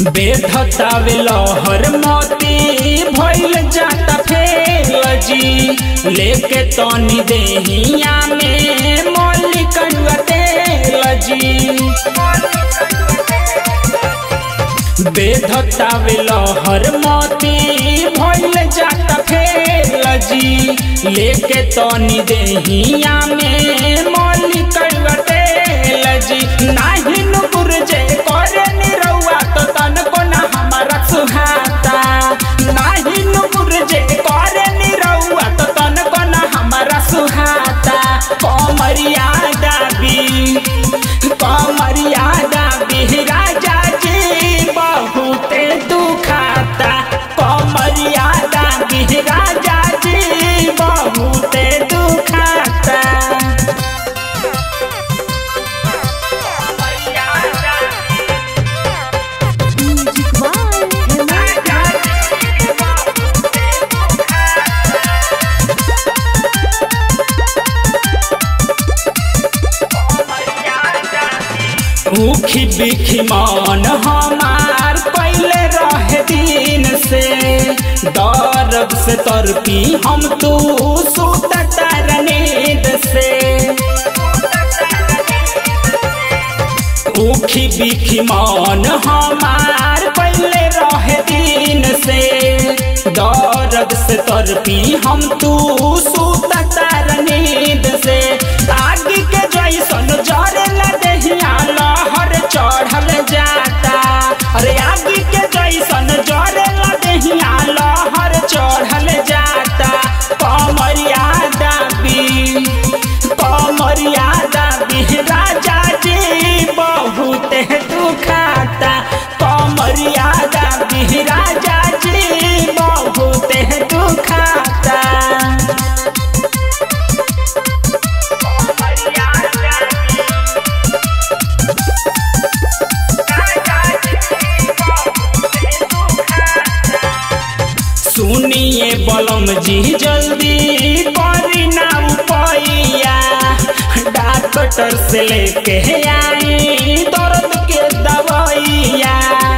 बेधतावे लहर मोती भइल जाता फेल जी लेके तनी देहिया में मौलिकनुआ तेल जी। बेधतावे लहर मोती भइल जाता फेल जी लेके तनी देहिया में मौलिकनुआ तेल जी। नाही नुपुर जे करे निरौआ तो तन को ना हमारा सुहाता। नाही नुपुर जे करे निरौआ तो तन को ना हमारा सुहाता। कमरिया दाबी राजा जी बहुते दुखाता। कमरिया दाबी राजा जी बहुते दुखाता। भूखी बिखी मन हमार पहले रहे दिन से दर्द से तरपी हम तू सुतता नींद से। भूखी बिखी मन हमार पहले रहे दिन से दर्द से तरपी हम तू सुतता नींद से। आग के जैसन जरेला देहिया लहर चढ़ल जाता। अरे आग के जैसन जरेला देहिया लहर चढ़ल जाता। कमरिया दाबी राजा जी बहुते दुखाता। कमरिया दाबी राजा जी बहुते दुखाता। सुनिए बलम जी जल्दी करी ना उपाया डॉक्टर से लेके आई दर्द के दवाइया।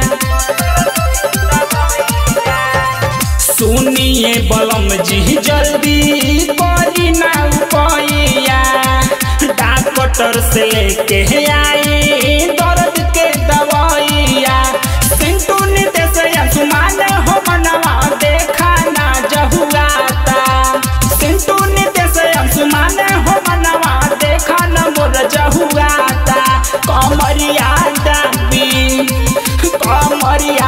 सुनिए बलम जी जल्दी करी ना उपाया डॉक्टर से लेके आई दर्द के दवाइया। सिंटू नितेश अंशुमान हो मनवा देखा ना जहुआता। सिंटू नितेश अंशुमान हो मनवा देखा ना मोर जहुआता। कमरिया